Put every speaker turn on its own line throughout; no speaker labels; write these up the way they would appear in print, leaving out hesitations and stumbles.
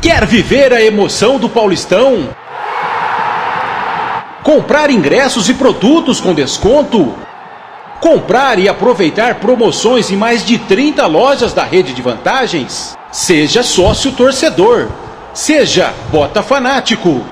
Quer viver a emoção do Paulistão? Comprar ingressos e produtos com desconto? Comprar e aproveitar promoções em mais de 30 lojas da rede de vantagens? Seja sócio torcedor. Seja botafanático.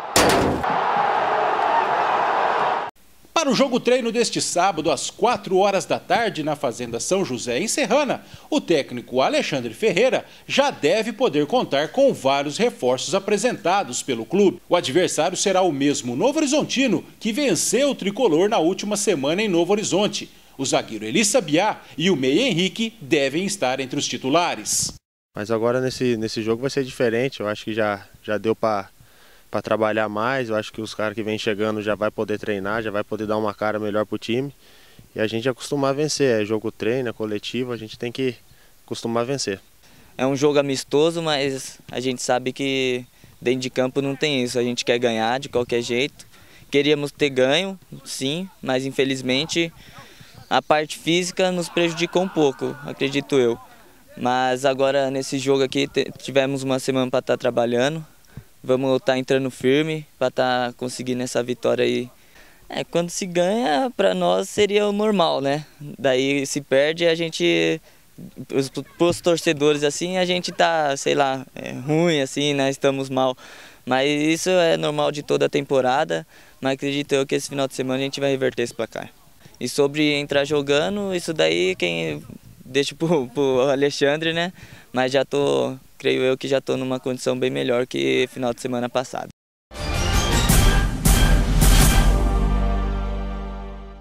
Para o jogo treino deste sábado, às 4 horas da tarde, na Fazenda São José, em Serrana, o técnico Alexandre Ferreira já deve poder contar com vários reforços apresentados pelo clube. O adversário será o mesmo Novo Horizontino, que venceu o tricolor na última semana em Novo Horizonte. O zagueiro Eli Sabiá e o meia Henrique devem estar entre os titulares.
Mas agora nesse jogo vai ser diferente, eu acho que já deu para trabalhar mais, eu acho que os caras que vêm chegando já vai poder treinar, já vai poder dar uma cara melhor pro time e a gente acostumar a vencer, é jogo treino, é coletivo, a gente tem que acostumar a vencer.
É um jogo amistoso, mas a gente sabe que dentro de campo não tem isso, a gente quer ganhar de qualquer jeito. Queríamos ter ganho, sim, mas infelizmente a parte física nos prejudicou um pouco, acredito eu. Mas agora nesse jogo aqui tivemos uma semana para estar trabalhando. Vamos estar entrando firme para estar conseguindo essa vitória aí. Quando se ganha, para nós seria o normal, né? Daí se perde, a gente, pros torcedores assim, a gente tá, sei lá, ruim assim, né? Estamos mal. Mas isso é normal de toda a temporada, mas acredito eu que esse final de semana a gente vai reverter esse placar. E sobre entrar jogando, isso daí quem deixa pro Alexandre, né? Mas creio eu que já estou numa condição bem melhor que final de semana passado.